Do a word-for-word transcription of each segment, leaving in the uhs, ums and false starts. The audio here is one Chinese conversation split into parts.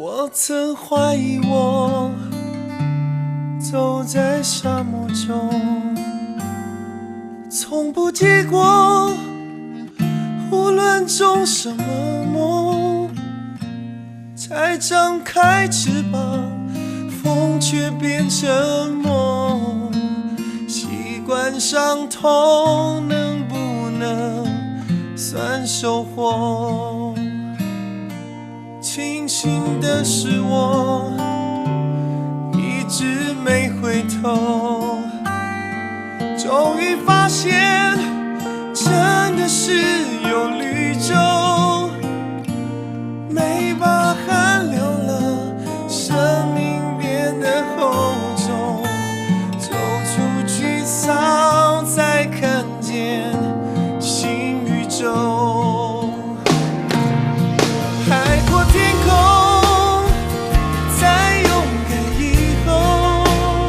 我曾怀疑我走在沙漠中，从不结果，无论种什么梦，才张开翅膀，风却变成梦。习惯伤痛，能不能算收获？庆幸的是我一直没回头，终于发现真的是有绿洲，没把汗流了，生命变得厚重，走出沮丧，才看见新宇宙。海阔天空，再勇敢以后，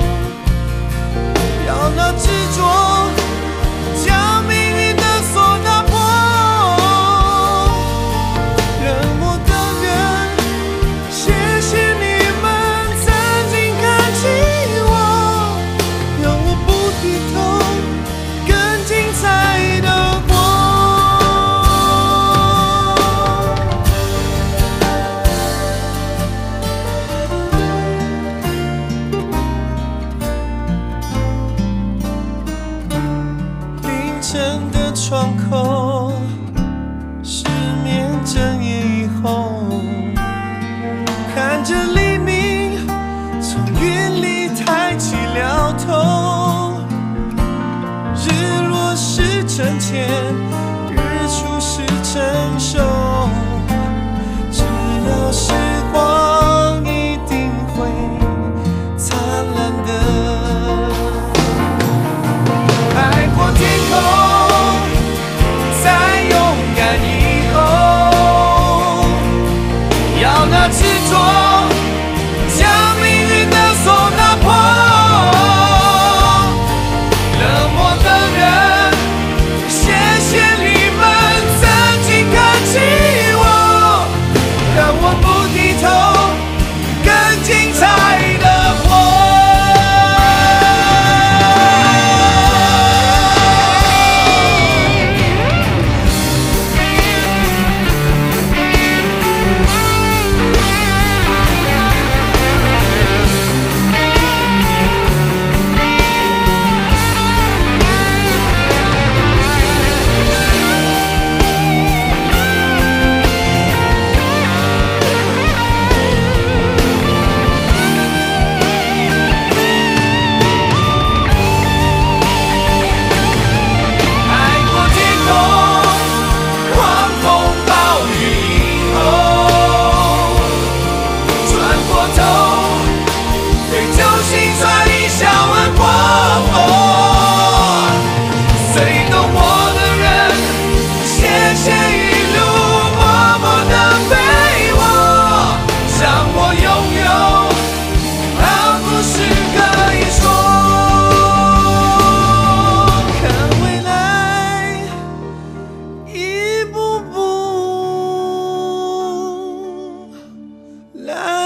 要那执着将命运的锁打破。冷漠的人，谢谢你们曾经看起我，让我不低头，更精彩的活。凌晨的窗口，失眠整夜以后，看着黎明从云里抬起了头，日落是沉潜，日出是成熟，知道时光一定会灿烂的。海阔天空，再勇敢以后，要那执着将命运的锁打破。冷漠的人，谢谢你们曾经看起我，让我不低头，更精彩的活。来